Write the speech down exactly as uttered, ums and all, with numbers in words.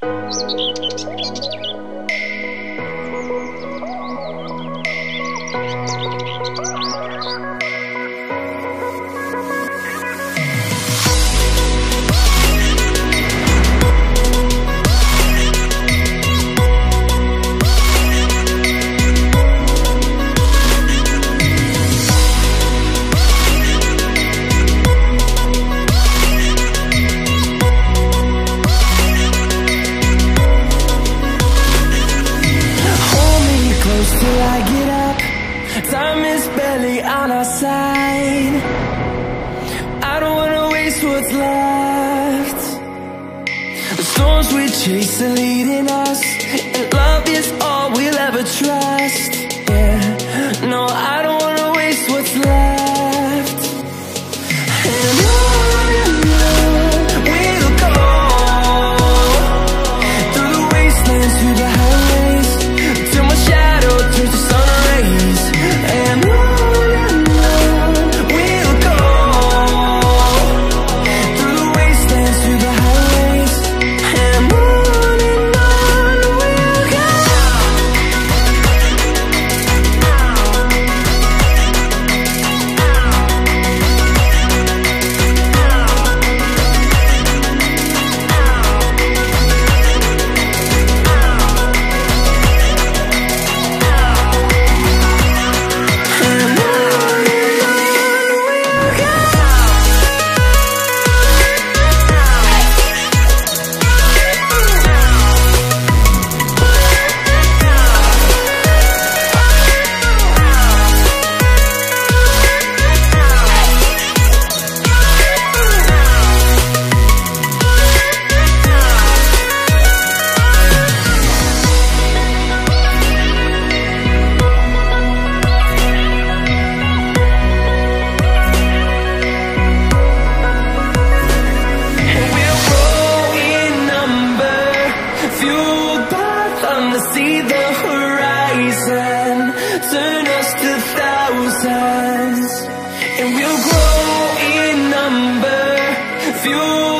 Till I get up, time is barely on our side. I don't wanna waste what's left. The storms we chase are leading us, and love is all we'll ever trust. Yeah, no, I don't wanna waste what's left. And on and on we'll go, through the wastelands, through the highways, till my shadow turns to sun rays. And on and on we'll go, through the wastelands, through the highways. And on and on we'll go. See the horizon, turn us to thousands, and we'll grow in number, fuel